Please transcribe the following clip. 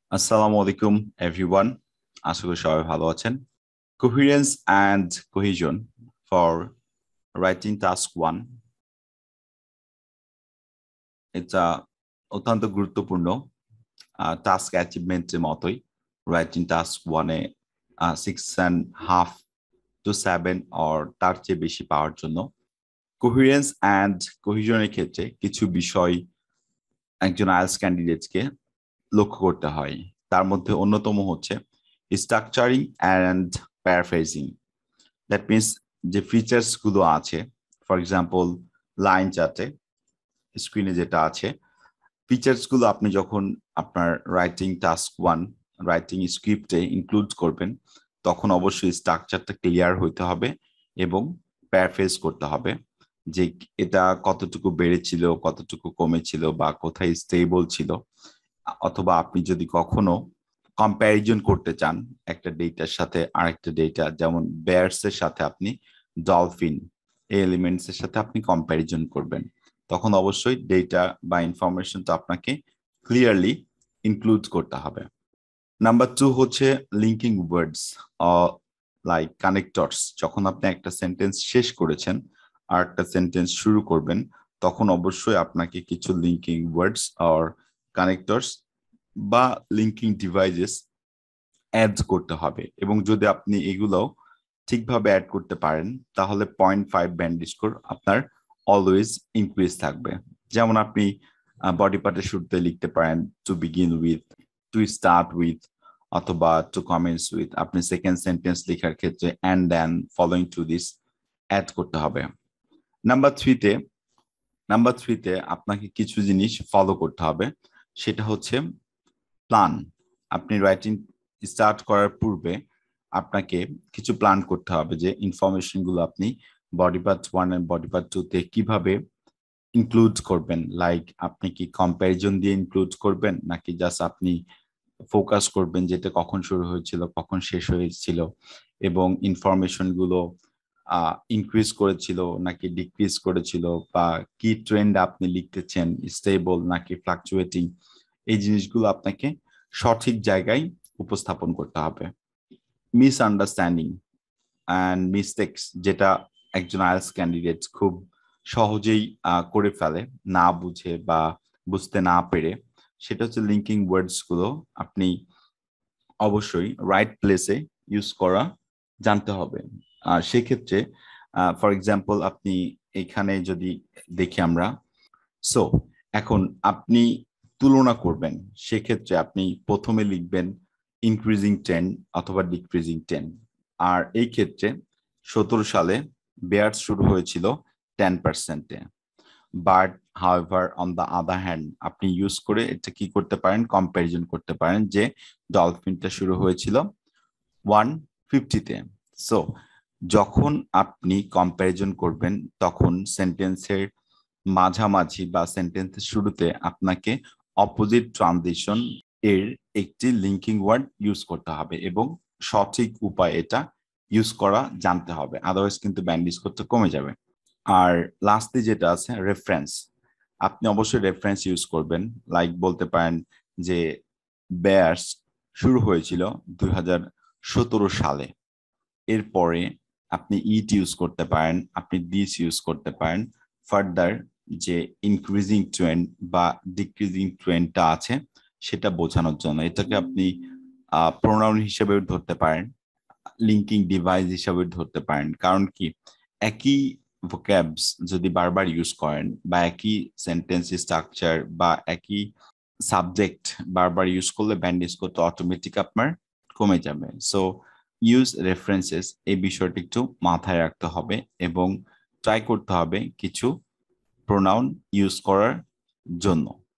আসসালামু আলাইকুম এভরিওয়ান, আশা করি সবাই ভালো আছেন। Coherence and cohesion for writing task 1 এটা অত্যন্ত গুরুত্বপূর্ণ টাস্ক অ্যাচিভমেন্টের মতোই। রাইটিং টাস্ক 1-এ 6.5 to 7 অর তার চেয়ে বেশি পাওয়ার জন্য কোহেরেন্স অ্যান্ড কোহেশনের ক্ষেত্রে কিছু বিষয় একজন আইএলটিএস ক্যান্ডিডেটকে লক্ষ্য করতে হয়। তার মধ্যে অন্যতম হচ্ছে structuring and paraphrasing. That means যে ফিচার্স গুলো আছে, ফর এক্সাম্পল লাইন চার্টে স্ক্রিনে যেটা আছে, ফিচার্স গুলো আপনি যখন আপনার রাইটিং টাস্ক 1 রাইটিং স্ক্রিপ্টে ইনক্লুড করবেন, তখন অবশ্যই স্ট্রাকচারটা ক্লিয়ার হইতে হবে এবং প্যারাফ্রেজ করতে হবে যে এটা কতটুকু বেড়েছিল, কতটুকু কমেছিল, বা কোথায় স্টেবল ছিল। অথবা আপনি যদি কখনো কম্প্যারিজন করতে চান একটা ডেটার সাথে আরেকটা ডেটা, যেমন বেয়ার্স এর সাথে আপনি ডলফিন, এই এলিমেন্টস এর সাথে আপনি কম্প্যারিজন করবেন, তখন অবশ্যই ডেটা বা ইনফরমেশনটা আপনাকে ক্লিয়ারলি ইনক্লুড করতে হবে। নাম্বার 2 হচ্ছে লিঙ্কিং ওয়ার্ডস লাইক কানেক্টরস। যখন আপনি একটা সেন্টেন্স শেষ করেছেন আর একটা সেন্টেন্স শুরু করবেন, তখন অবশ্যই আপনাকে কিছু লিঙ্কিং ওয়ার্ডস অর কানেক্টরস বা লিঙ্কিং ডিভাইসেস অ্যাড করতে হবে। এবং যদি আপনি এগুলো ঠিকভাবে অ্যাড করতে পারেন, তাহলে 0.5 ব্যান্ড স্কোর আপনার অলওয়েজ ইনক্রিজ থাকবে। যেমন আপনি বডি পার্টের শুরুতে লিখতে পারেন to begin with, to start with, অথবা টু কমেন্টস উইথ। আপনি সেকেন্ড সেন্টেন্স লেখার ক্ষেত্রে and then following to this add করতে হবে। নাম্বার থ্রিতে আপনাকে কিছু জিনিস ফলো করতে হবে। সেটা হচ্ছে প্ল্যান। আপনি রাইটিং স্টার্ট করার পূর্বে আপনাকে কিছু প্ল্যান করতে হবে যে ইনফরমেশন গুলো আপনি body part 1 and body part 2 তে কিভাবে ইনক্লুড করবেন। লাইক আপনি কি কম্প্যারিজন দিয়ে ইনক্লুড করবেন, নাকি জাস্ট আপনি ফোকাস করবেন যেটা কখন শুরু হয়েছিল, কখন শেষ হয়েছিল, এবং ইনফরমেশন গুলো ইনক্রিজ করেছিল নাকি ডিক্রিজ করেছিল, বা কি ট্রেন্ড আপনি লিখতেছেন, স্টেবল নাকি ফ্লাকচুয়েটিং। এই জিনিসগুলো আপনাকে সঠিক জায়গায় উপস্থাপন করতে হবে। মিসআন্ডারস্ট্যান্ডিং অ্যান্ড মিস্টেকস, যেটা একজন আইএলটিএস ক্যান্ডিডেট খুব সহজেই করে ফেলে না বুঝে বা বুঝতে না পেরে, সেটা হচ্ছে লিঙ্কিং ওয়ার্ডস গুলো আপনি অবশ্যই রাইট প্লেসে ইউজ করা জানতে হবে। আর সেক্ষেত্রে ফর এক্সাম্পল আপনি এখানে যদি দেখি আমরা, সো এখন আপনি তুলনা করবেন, সেক্ষেত্রে আপনি প্রথমে লিখবেন ইনক্রিজিং ট্রেন্ড অথবা ডিক্রিজিং ট্রেন্ড। আর এই ক্ষেত্রে 17 সালে বেয়ার্স শুরু হয়েছিল 10%-এ, but however on the other hand আপনি ইউজ করে এটা কি করতে পারেন, কম্প্যারিজন করতে পারেন যে ডলফিনটা শুরু হয়েছিল 150-তে। সো যখন আপনি কম্প্যারিজন করবেন, তখন সেন্টেন্সের মাঝামাঝি বা সেন্টেন্সের শুরুতে আপনাকে অপোজিট ট্রানজিশন এর একটি লিঙ্কিং ওয়ার্ড ইউজ করতে হবে এবং সঠিক উপায় এটা ইউজ করা জানতে হবে, আদারওয়াইজ কিন্তু ব্যান্ড স্কোরটা কমে যাবে। আর লাস্টে যেটা আছে রেফারেন্স, আপনি অবশ্যই রেফারেন্স ইউজ করবেন। লাইক বলতে পারেন যে বেয়ার্স শুরু হয়েছিল 2017 সালে। এরপরে আপনি ইট ইউজ করতে পারেন, আপনি দিস ইউজ করতে পারেন ফার্দার যে ইনক্রিজিং ট্রেন্ড বা ডিক্রিজিং ট্রেন্ডটা আছে সেটা বোঝানোর জন্য। এটাকে আপনি প্রোনাউন হিসেবে ধরতে পারেন, লিঙ্কিং ডিভাইস হিসেবে ধরতে পারেন। কারণ কি, একই ভোক্যাবস যদি বারবার ইউজ করেন বা একই সেন্টেন্স স্ট্রাকচার বা একই সাবজেক্ট বারবার ইউজ করলে ব্যান্ড স্কোরটা অটোমেটিক আপনার কমে যাবে। সো ইউজ রেফারেন্সেস, এই বিষয়টি একটু মাথায় রাখতে হবে এবং ট্রাই করতে হবে কিছু প্রোনাউন ইউজ করার জন্য।